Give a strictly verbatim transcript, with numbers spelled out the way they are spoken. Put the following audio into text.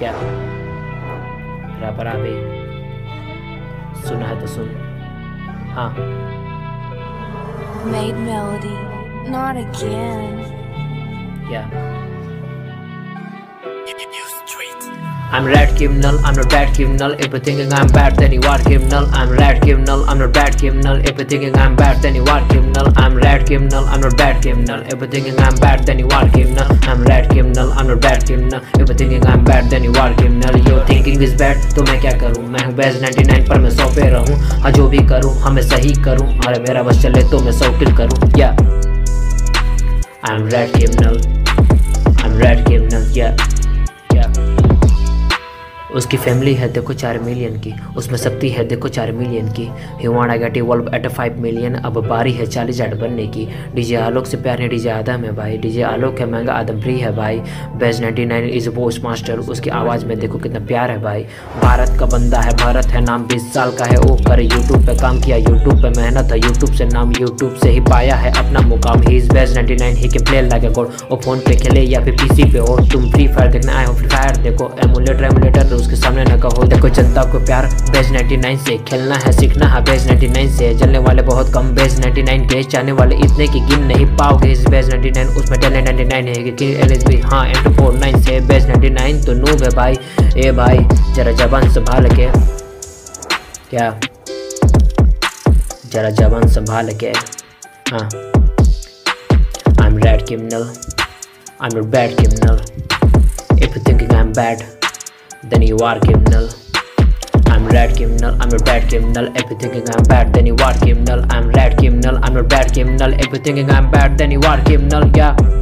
क्या रैपर अभी सुना है तो सुन। हाँ Made melody, not again. क्या I'm red criminal, I'm not bad criminal. If you're thinking I'm bad, then you are criminal. I'm red criminal, I'm not bad criminal. If you're thinking I'm bad, then you are criminal. I'm red criminal, I'm not bad criminal. If you're thinking I'm bad, then you are criminal. I'm red criminal, I'm not bad criminal. If you're thinking I'm bad, then you are criminal. Your thinking is bad, तो मैं क्या करूँ? मैं हूँ base निन्यानवे पर मैं सौ पे रहूँ। हाँ जो भी करूँ, हाँ मैं सही करूँ। अरे मेरा बस चले तो मैं सौ किल करूँ। Yeah, I'm red criminal, I'm red criminal. Yeah, yeah. उसकी फैमिली है देखो चार मिलियन की, उसमें शक्ति है देखो चार मिलियन की। He want get involve at five million. अब बारी है चालीस जेड बनने की। डीजे आलोक से प्यार है डीजे आदम है भाई। डीजे आलोक है महंगा आदम फ्री है भाई। बेस निन्यानवे इज पोस्ट मास्टर, उसकी आवाज़ में देखो कितना प्यार है भाई। भारत का बंदा है, भारत है नाम, बीस साल का है वो करे यूट्यूब पे काम किया, यूट्यूब पे मेहनत है, यूट्यूब से नाम, यूट्यूब से ही पाया है अपना मुकाम। ही इज बेस निन्यानवे, he can play like a god. वो फोन पे खेले या फिर पीसी पे हो। तुम फ्री फायर देखने आए हो, फ्री फायर देखो। एमुलेटर एमुलेटर उसके सामने न कहो। देखो जनता को प्यार बेस निन्यानवे से, खेलना है सीखना है बेस निन्यानवे से। जलने वाले बहुत कम बेस निन्यानवे के, चाहने वाले इतने कि गिन नहीं पाओगे इस बेस निन्यानवे। उसमें टैलेंट निन्यानवे है कि एलएसबी हाँ एम फोर नाइन से। बेस निन्यानवे तो नूब है भाई। ए भाई जरा जबान संभाल के, क्या जरा जबान संभाल के। हाँ I'm red criminal, I'm not bad criminal. If you thinking I'm bad, then you are criminal. I'm red criminal, I'm not bad criminal. If you thinking I'm bad, then you are criminal. I'm red criminal, I'm not bad criminal. If you thinking I'm bad, then you are criminal. Yeah.